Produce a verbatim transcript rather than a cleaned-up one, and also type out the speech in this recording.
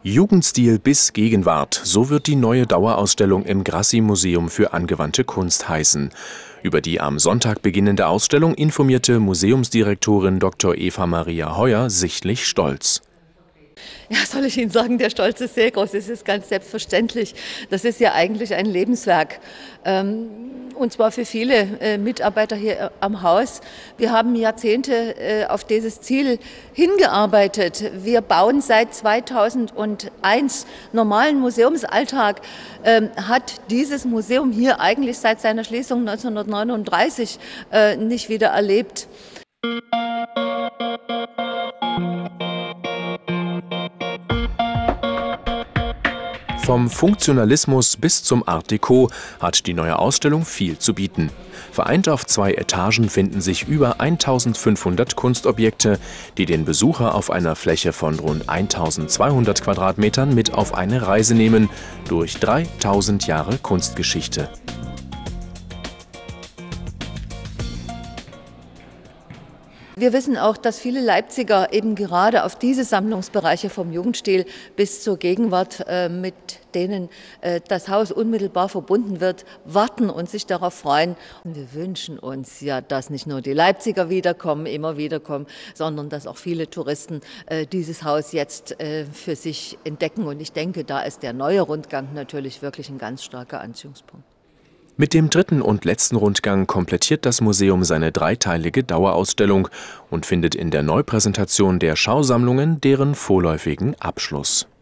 Jugendstil bis Gegenwart, so wird die neue Dauerausstellung im Grassi-Museum für angewandte Kunst heißen. Über die am Sonntag beginnende Ausstellung informierte Museumsdirektorin Doktor Eva Maria Heuer sichtlich stolz. Ja, soll ich Ihnen sagen, der Stolz ist sehr groß. Es ist ganz selbstverständlich. Das ist ja eigentlich ein Lebenswerk. Und zwar für viele Mitarbeiter hier am Haus. Wir haben Jahrzehnte auf dieses Ziel hingearbeitet. Wir bauen seit zweitausendeins normalen Museumsalltag. Hat dieses Museum hier eigentlich seit seiner Schließung neunzehnhundertneununddreißig nicht wieder erlebt. Vom Funktionalismus bis zum Art Deco hat die neue Ausstellung viel zu bieten. Vereint auf zwei Etagen finden sich über eintausendfünfhundert Kunstobjekte, die den Besucher auf einer Fläche von rund eintausendzweihundert Quadratmetern mit auf eine Reise nehmen durch dreitausend Jahre Kunstgeschichte. Wir wissen auch, dass viele Leipziger eben gerade auf diese Sammlungsbereiche vom Jugendstil bis zur Gegenwart, äh, mit denen äh, das Haus unmittelbar verbunden wird, warten und sich darauf freuen. Und wir wünschen uns ja, dass nicht nur die Leipziger wiederkommen, immer wiederkommen, sondern dass auch viele Touristen äh, dieses Haus jetzt äh, für sich entdecken. Und ich denke, da ist der neue Rundgang natürlich wirklich ein ganz starker Anziehungspunkt. Mit dem dritten und letzten Rundgang komplettiert das Museum seine dreiteilige Dauerausstellung und findet in der Neupräsentation der Schausammlungen deren vorläufigen Abschluss.